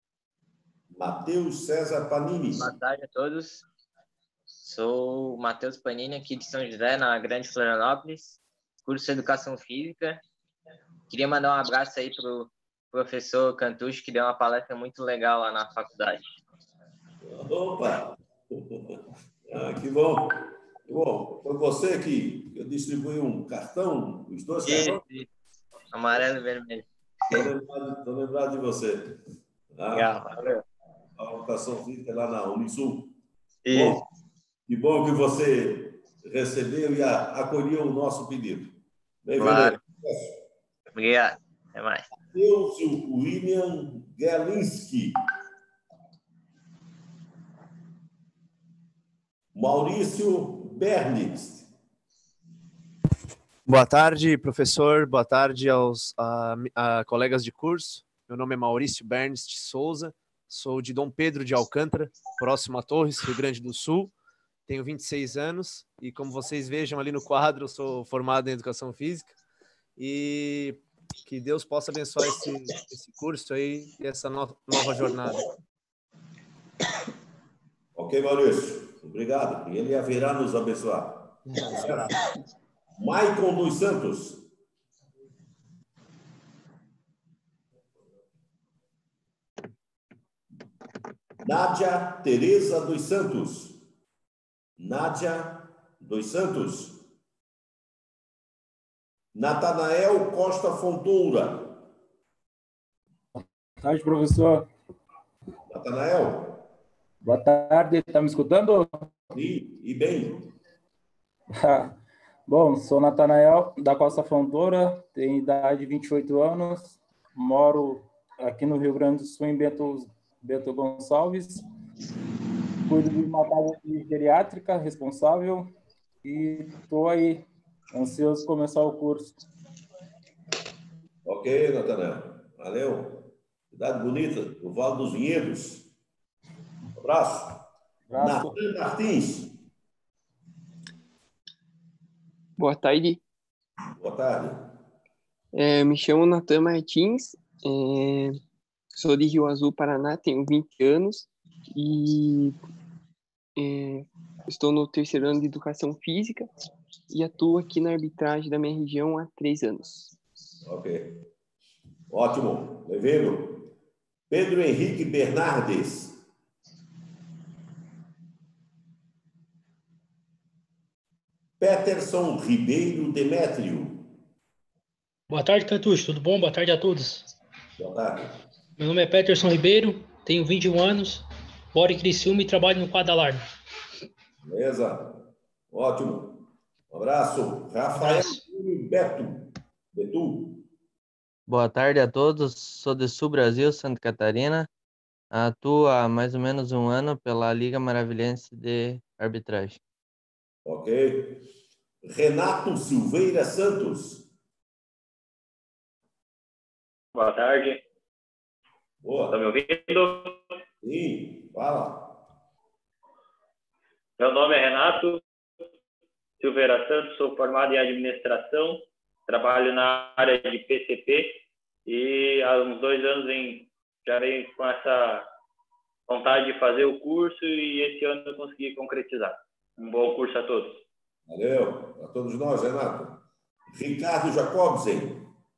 Speaker 14: Boa tarde a todos. Sou o Matheus Panini, aqui de São José, na Grande Florianópolis, curso de Educação Física. Queria mandar um abraço aí para o professor Cantucho, que deu uma palestra muito legal lá na faculdade.
Speaker 1: Opa! Que bom! Que bom! Foi você que eu distribuí um cartão, os dois cartões?
Speaker 14: Isso. Amarelo e vermelho.
Speaker 1: Estou lembrado de você.
Speaker 14: Legal, valeu.
Speaker 1: A educação física lá na Unisul.
Speaker 14: Isso.
Speaker 1: Bom, que bom que você recebeu e acolheu o nosso pedido. Bem-vindo.
Speaker 14: Claro. Obrigado. Até mais.
Speaker 1: Matheus William Gelinski. Maurício Bernitz.
Speaker 15: Boa tarde, professor. Boa tarde aos colegas de curso. Meu nome é Maurício Bernitz de Souza. Sou de Dom Pedro de Alcântara, próximo a Torres, Rio Grande do Sul. Tenho 26 anos e, como vocês vejam ali no quadro, eu sou formado em Educação Física. E que Deus possa abençoar esse curso aí e essa nova jornada.
Speaker 1: Ok, Maurício. Obrigado. E ele haverá nos abençoar. Maicon dos Santos. Nádia Tereza dos Santos. Natanael Costa Fontoura.
Speaker 16: Boa tarde, professor.
Speaker 1: Natanael.
Speaker 16: Boa tarde, está me escutando?
Speaker 1: Sim, e bem.
Speaker 16: Bom, sou Natanael da Costa Fontoura, tenho idade de 28 anos, moro aqui no Rio Grande do Sul, em Bento Gonçalves, cuido de uma casa de geriátrica responsável e estou aí, ansioso de começar o curso.
Speaker 1: Ok, Natanael. Valeu. Cidade bonita, o Vale dos Vinhedos. Um abraço. Natan Martins.
Speaker 17: Boa tarde.
Speaker 1: Boa tarde.
Speaker 17: Me chamo Natan Martins, sou de Rio Azul, Paraná, tenho 20 anos e estou no 3º ano de Educação Física e atuo aqui na arbitragem da minha região há 3 anos.
Speaker 1: Ok. Ótimo. Bem-vindo. Pedro Henrique Bernardes. Peterson Ribeiro Demétrio.
Speaker 2: Boa tarde, Cantucho. Tudo bom? Boa tarde a todos.
Speaker 1: Boa tarde.
Speaker 2: Meu nome é Peterson Ribeiro, tenho 21 anos, moro em Criciúma e trabalho no quadro alarme.
Speaker 1: Beleza. Ótimo. Um abraço. Rafael Betu.
Speaker 4: Boa tarde a todos. Sou de Sul Brasil, Santa Catarina. Atuo há mais ou menos um ano pela Liga Maravilhense de Arbitragem.
Speaker 1: Ok. Renato Silveira Santos.
Speaker 9: Boa tarde.
Speaker 1: Boa.
Speaker 9: Está me ouvindo?
Speaker 1: Sim, fala.
Speaker 9: Meu nome é Renato Silveira Santos, sou formado em administração, trabalho na área de PCP e há uns 2 anos já venho com essa vontade de fazer o curso e esse ano eu consegui concretizar. Um bom curso a todos.
Speaker 1: Valeu. A todos nós, Renato. Ricardo Jacobsen.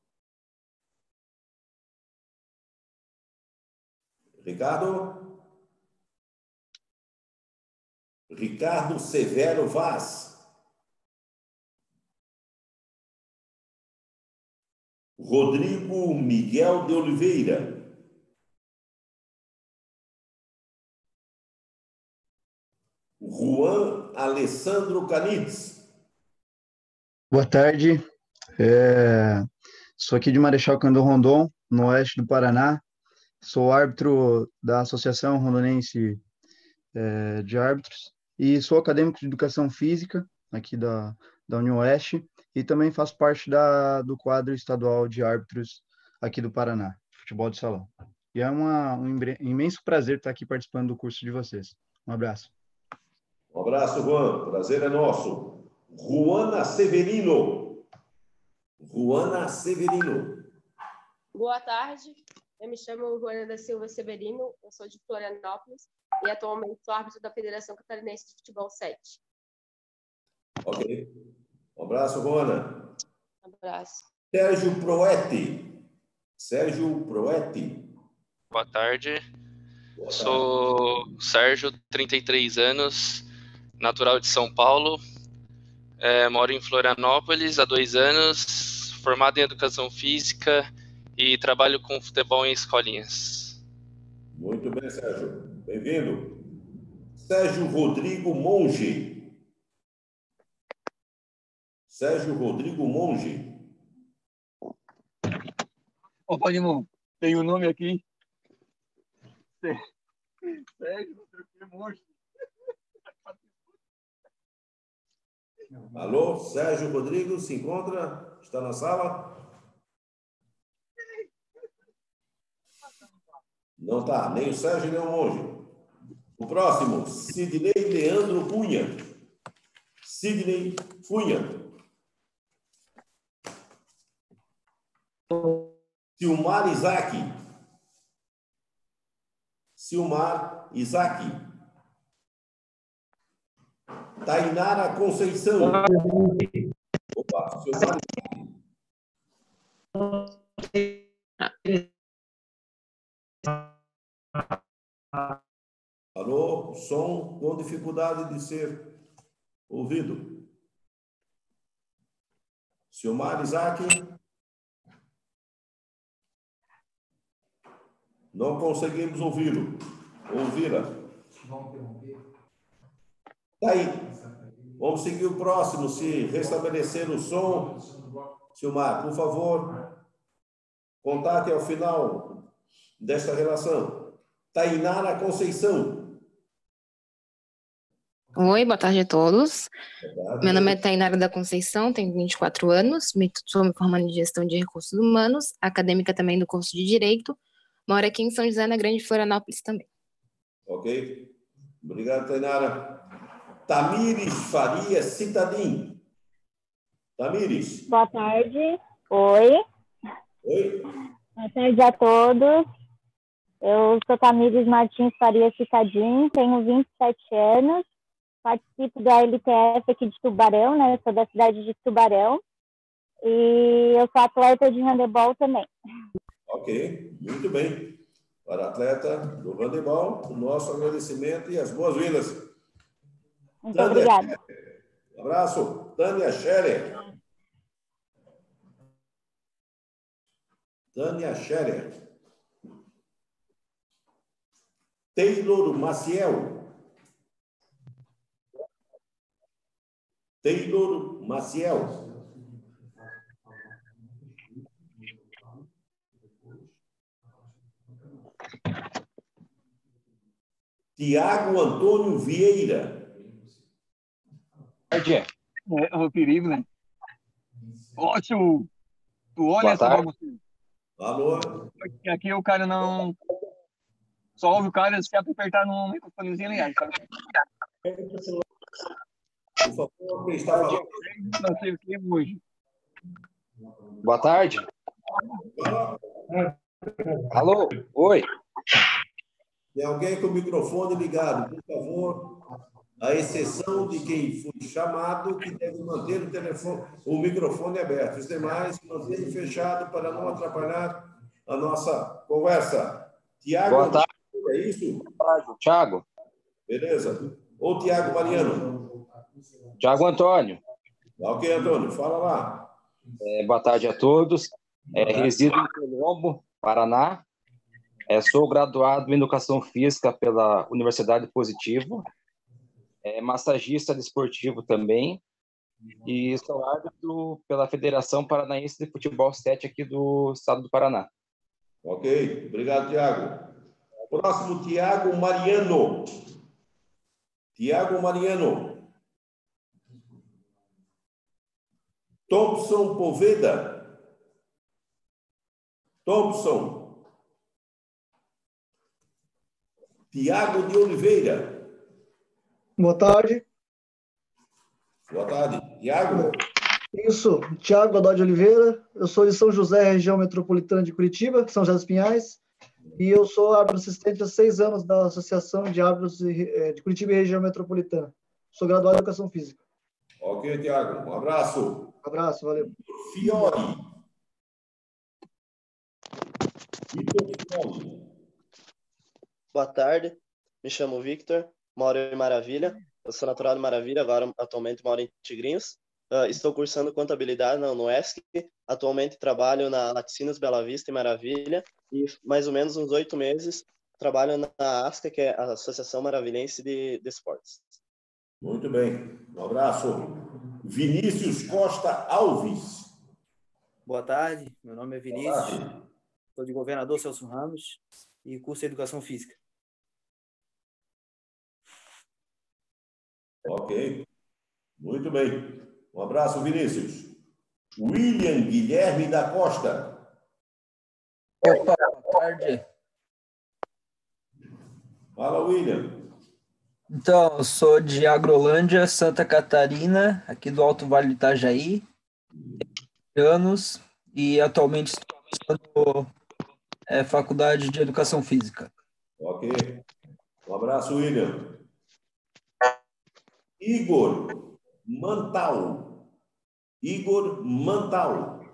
Speaker 1: Ricardo Severo Vaz. Rodrigo Miguel de Oliveira. Juan Alessandro Canides.
Speaker 18: Boa tarde. Sou aqui de Marechal Cândido Rondon, no oeste do Paraná. Sou árbitro da Associação Rondonense de Árbitros e sou acadêmico de Educação Física aqui da União Oeste e também faço parte do quadro estadual de árbitros aqui do Paraná, futebol de salão. E é um imenso prazer estar aqui participando do curso de vocês. Um abraço.
Speaker 1: Um abraço, Juan. Prazer é nosso. Juana Severino.
Speaker 19: Boa tarde. Eu me chamo Juana da Silva Severino, eu sou de Florianópolis e atualmente sou árbitro da Federação Catarinense de Futebol 7.
Speaker 1: Ok. Um abraço, Juana.
Speaker 19: Um abraço.
Speaker 1: Sérgio Proetti.
Speaker 20: Boa tarde. Sou Sérgio, 33 anos, natural de São Paulo. Moro em Florianópolis há 2 anos, formado em Educação Física e trabalho com futebol em escolinhas.
Speaker 1: Muito bem, Sérgio. Bem-vindo. Sérgio Rodrigo Monge.
Speaker 22: Opa, irmão, tem o nome aqui. Sérgio Rodrigo Monge.
Speaker 1: Alô, Sérgio Rodrigo, se encontra? Está na sala? Não está, nem o Sérgio, nem o Monge. O próximo, Sidney Leandro Cunha. Silmar Isaac. Tainara Conceição. Opa, Silmar Isaac. Alô, som com dificuldade de ser ouvido. Silmar Isaac. Não conseguimos ouvi-la. Tá aí. Vamos seguir o próximo, se restabelecer o som. Silmar, por favor, contate ao final desta relação. Tainara Conceição.
Speaker 23: Oi, boa tarde a todos. Meu nome é Tainara da Conceição, tenho 24 anos, sou me formando em Gestão de Recursos Humanos, acadêmica também do curso de Direito, moro aqui em São José, na Grande Florianópolis também.
Speaker 1: Ok. Obrigado, Tainara. Tamires Faria Citadim. Tamires.
Speaker 24: Boa tarde. Oi. Boa tarde a todos. Eu sou Tamires Martins Faria Citadim, tenho 27 anos, participo da LTF aqui de Tubarão, né? Eu sou da cidade de Tubarão e eu sou atleta de handebol também.
Speaker 1: Ok, muito bem. Para a atleta do handebol, o nosso agradecimento e as boas-vindas.
Speaker 24: Muito obrigada.
Speaker 1: Um Abraço. Tânia Scherer. Tânia Scherer. Taylor Maciel. Taylor Maciel. Tiago Antônio Vieira.
Speaker 22: É o perigo, né? Ótimo. Tu olha essa bagunça.
Speaker 1: Alô?
Speaker 22: Aqui o cara não... Só ouve o cara se apertar no microfonezinho ligado.
Speaker 1: Por favor, quem está falando?
Speaker 22: Não sei o que é hoje.
Speaker 3: Boa tarde. Alô? Oi.
Speaker 1: Tem alguém com o microfone ligado, por favor, à exceção de quem foi chamado, que deve manter o microfone aberto. Os demais, mantenham fechado para não atrapalhar a nossa conversa. Tiago,
Speaker 3: boa tarde.
Speaker 1: É isso?
Speaker 3: Boa tarde, Tiago.
Speaker 1: Beleza. Ou Tiago Mariano?
Speaker 3: Tiago Antônio.
Speaker 1: Ok, Antônio, fala lá.
Speaker 3: Boa tarde a todos. Resido em Colombo, Paraná. Sou graduado em Educação Física pela Universidade Positivo. Massagista desportivo também. E sou árbitro pela Federação Paranaense de Futebol 7 aqui do estado do Paraná.
Speaker 1: Ok, obrigado, Tiago. Próximo, Tiago Mariano. Tiago Mariano. Thompson Poveda. Thompson. Tiago de Oliveira.
Speaker 5: Boa tarde.
Speaker 1: Boa tarde. Tiago?
Speaker 5: Isso, Tiago Godoy de Oliveira. Eu sou de São José, região metropolitana de Curitiba, São José dos Pinhais. E eu sou árbitro assistente há 6 anos da Associação de Árbitros de Curitiba e região metropolitana. Sou graduado em Educação Física.
Speaker 1: Ok, Tiago. Um abraço.
Speaker 5: Um abraço, valeu.
Speaker 1: Fiore.
Speaker 6: Boa tarde, me chamo Victor, moro em Maravilha, eu sou natural de Maravilha, agora atualmente moro em Tigrinhos, estou cursando contabilidade na UESC, atualmente trabalho na Laticínios Bela Vista em Maravilha e mais ou menos uns 8 meses trabalho na ASCA, que é a Associação Maravilhense de Esportes.
Speaker 1: Muito bem, um abraço. Vinícius Costa Alves.
Speaker 7: Boa tarde, meu nome é Vinícius, sou de Governador Celso Ramos e curso Educação Física.
Speaker 1: Ok, muito bem. Um abraço, Vinícius. William Guilherme da Costa.
Speaker 21: Opa, boa tarde.
Speaker 1: Fala, William.
Speaker 21: Então, eu sou de Agrolândia, Santa Catarina, aqui do Alto Vale do Itajaí, tenho anos, e atualmente estou cursando Faculdade de Educação Física.
Speaker 1: Ok. Um abraço, William. Igor Mantal. Igor Mantal.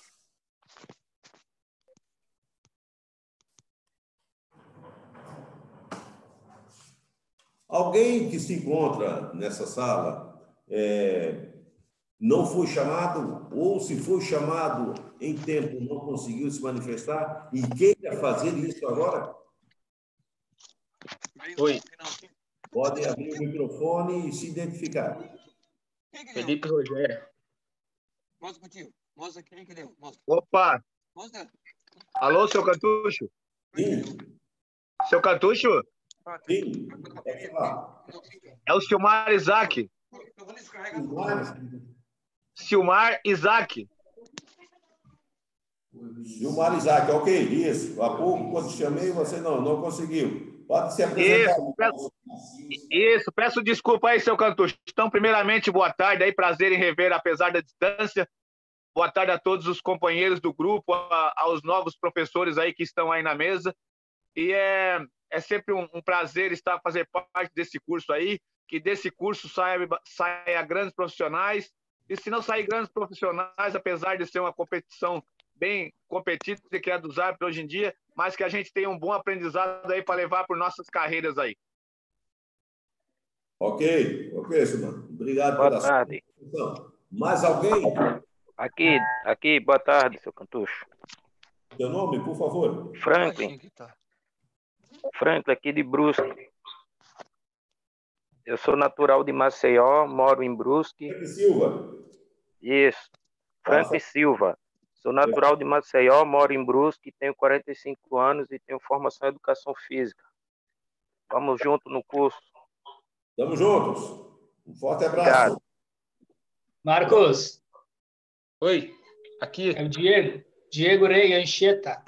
Speaker 1: Alguém que se encontra nessa sala não foi chamado, ou se foi chamado em tempo não conseguiu se manifestar e queira fazer isso agora?
Speaker 7: Oi.
Speaker 1: Pode abrir o microfone e se identificar.
Speaker 7: Felipe Rogério.
Speaker 22: Mostra contigo. Mostra quem que deu. Mostra.
Speaker 25: Opa!
Speaker 22: Mostra.
Speaker 25: Alô, seu Cartucho?
Speaker 1: Sim.
Speaker 25: Seu Cartucho?
Speaker 1: Sim.
Speaker 25: É o Silmar Isaac. Silmar Isaac.
Speaker 1: Silmar Isaac, ok, isso. Há pouco, quando chamei, você não conseguiu. Pode se apresentar.
Speaker 25: Isso, peço desculpa aí, seu Cartucho. Então, primeiramente, boa tarde aí, prazer em rever, apesar da distância. Boa tarde a todos os companheiros do grupo, aos novos professores aí que estão aí na mesa. E é sempre um prazer fazer parte desse curso aí, que desse curso saia grandes profissionais. E se não sair grandes profissionais, apesar de ser uma competição bem competida, que é dos árbitros hoje em dia, mas que a gente tenha um bom aprendizado aí para levar por nossas carreiras aí.
Speaker 1: Ok, Silmar. Obrigado
Speaker 8: Boa
Speaker 1: pela
Speaker 8: tarde.
Speaker 1: sua participação. Mais alguém?
Speaker 8: Aqui, boa tarde, seu Cantucho.
Speaker 1: Seu nome, por favor?
Speaker 8: Franklin. Franklin, aqui de Brusque. Eu sou natural de Maceió, moro em Brusque.
Speaker 1: Franklin Silva.
Speaker 8: Isso. Franklin Silva. Sou natural de Maceió, moro em Brusque, tenho 45 anos e tenho formação em educação física. Vamos junto no curso.
Speaker 1: Estamos juntos. Um forte abraço.
Speaker 8: Obrigado.
Speaker 2: Marcos.
Speaker 10: Oi, aqui.
Speaker 2: É o Diego. Diego Rei Anchieta.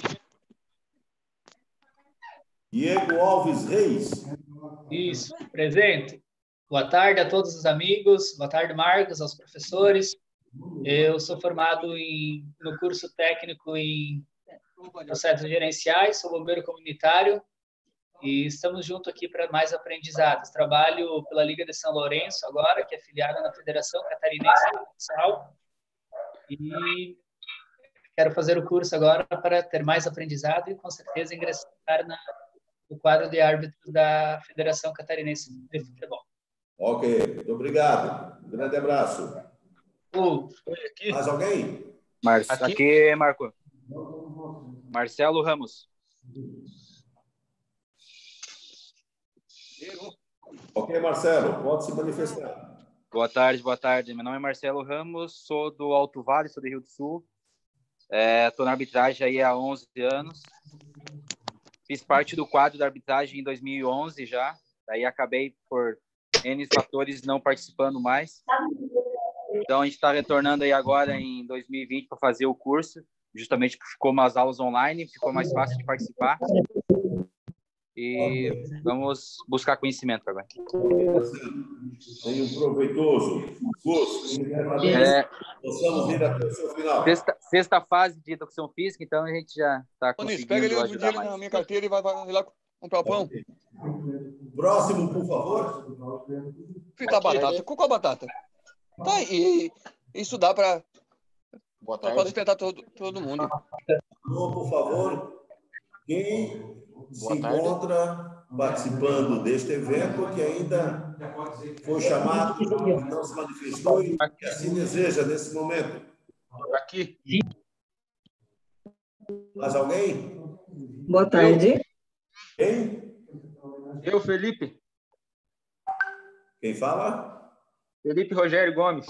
Speaker 1: Diego Alves Reis.
Speaker 2: Isso, presente. Boa tarde a todos os amigos. Boa tarde, Marcos, aos professores. Eu sou formado no curso técnico em processos gerenciais, sou bombeiro comunitário e estamos juntos aqui para mais aprendizados. Trabalho pela Liga de São Lourenço agora, que é afiliada na Federação Catarinense de Futsal, e quero fazer o curso agora para ter mais aprendizado e, com certeza, ingressar no quadro de árbitros da Federação Catarinense de Futebol.
Speaker 1: Ok, muito obrigado. Um grande abraço. Mais alguém?
Speaker 11: Aqui, Marco. Marcelo Ramos.
Speaker 1: Ok, Marcelo, pode se manifestar.
Speaker 11: Boa tarde. Meu nome é Marcelo Ramos, sou do Alto Vale, sou do Rio do Sul. Estou na arbitragem aí há 11 anos. Fiz parte do quadro da arbitragem em 2011 já. Daí acabei, por N fatores, não participando mais. Então, a gente está retornando aí agora em 2020 para fazer o curso, justamente porque ficou umas aulas online, ficou mais fácil de participar. E vamos buscar conhecimento agora.
Speaker 1: Tenha um proveitoso curso. Possamos ir até o seu final.
Speaker 11: Sexta fase de educação física, então a gente já está conseguindo
Speaker 22: Pega ele,
Speaker 11: ajudar
Speaker 22: ele
Speaker 11: mais.
Speaker 22: na minha carteira e vai lá comprar o pão.
Speaker 1: Próximo, por favor.
Speaker 22: Fritar batata. Qual a batata? Tá, e isso dá para sustentar todo mundo.
Speaker 1: Por favor, quem se encontra participando deste evento, que ainda foi chamado, não se manifestou e que assim deseja nesse momento.
Speaker 10: Aqui.
Speaker 1: Mais alguém?
Speaker 12: Boa tarde.
Speaker 1: Quem?
Speaker 10: Eu, Felipe.
Speaker 1: Quem fala?
Speaker 10: Felipe Rogério Gomes.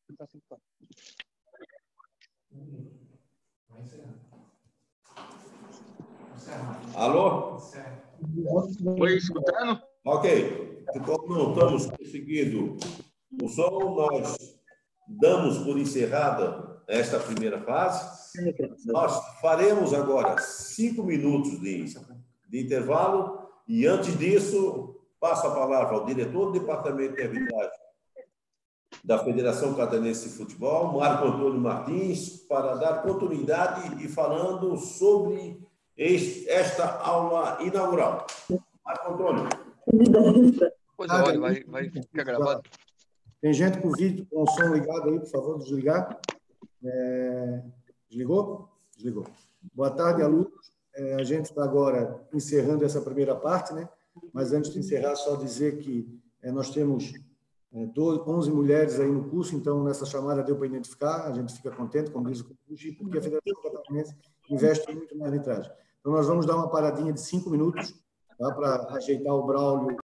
Speaker 1: Alô?
Speaker 10: Oi, escutando?
Speaker 1: Ok. Como não estamos conseguindo o som, nós damos por encerrada esta primeira fase. Nós faremos agora 5 minutos de intervalo e, antes disso, passo a palavra ao diretor do Departamento de Arbitragem da Federação Catarinense de Futebol, Marco Antônio Martins, para dar continuidade e falando sobre esta aula inaugural. Marco Antônio.
Speaker 22: Pois é, olha, vai ficar gravado.
Speaker 13: Tem gente com o vídeo, com o som ligado aí, por favor, desligar. Desligou? Desligou. Boa tarde, alunos. A gente está agora encerrando essa primeira parte, né? Mas antes de encerrar, só dizer que nós temos 11 mulheres aí no curso, então nessa chamada deu para identificar, a gente fica contente, como diz o curso, porque a Federação Catarinense investe muito na arbitragem. Então nós vamos dar uma paradinha de 5 minutos, tá, para ajeitar o Braulio